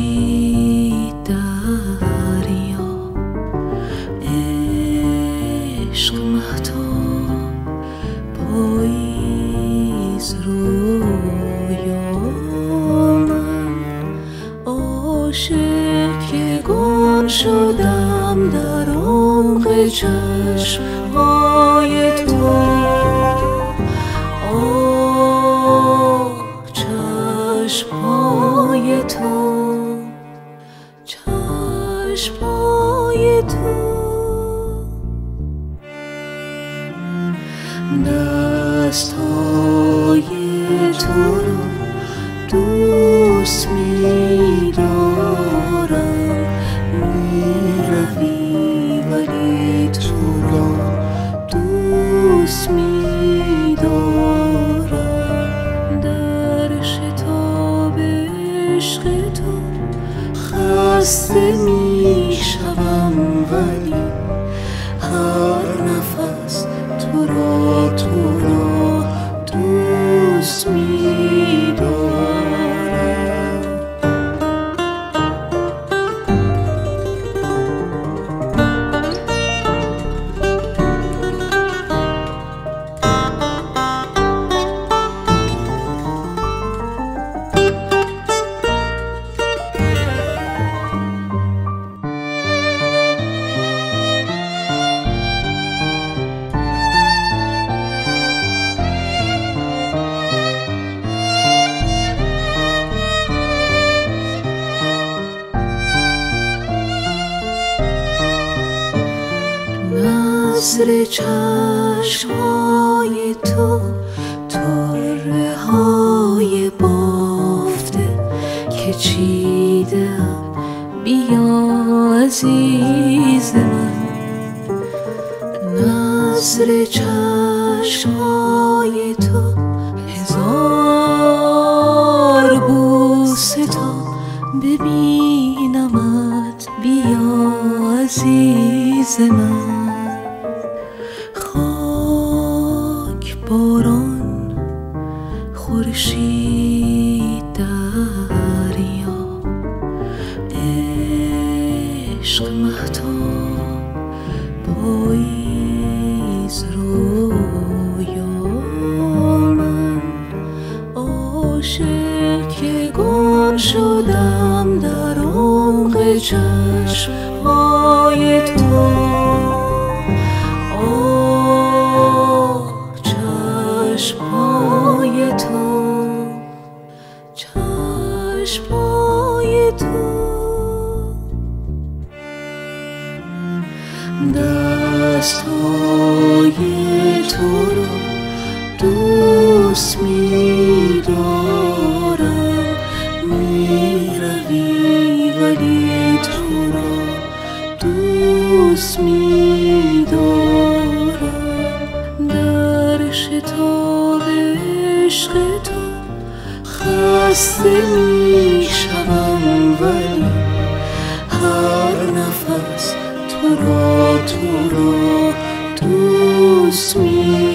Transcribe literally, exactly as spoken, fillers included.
خورشید دریا، عشق مهتاب پاییز رویا، من عاشق که گم شدم در عمق چشم‌های تو. چشم‌های تو، چشم‌های تو، دست‌های تو رو دوست می‌دارم، می‌روی ولی تو را دوست می‌دارم، در شتاب عشق تو خسته می‌شوم ولی هر نفس تو را تو را دوست می‌دارم. نظر چشم‌های تو، طره های بافته که چیدم، بیا عزیز من. نظر چشم‌های تو، هزار بوسه تا ببینمت، بیا عزیز من. خاک باران خورشید دریا، عشق مهتاب پاییز رویا، من عاشق که گم شدم در عمق چشم‌های تو. چشم‌های تو، چشم‌های تو، دست‌های تو رو دوست می‌دارم، می‌روی ولی تو را دوست می‌دارم، در شتاب عشق تو خسته می‌شوم ولی هر نفس تو را تو را دوست می‌دارم.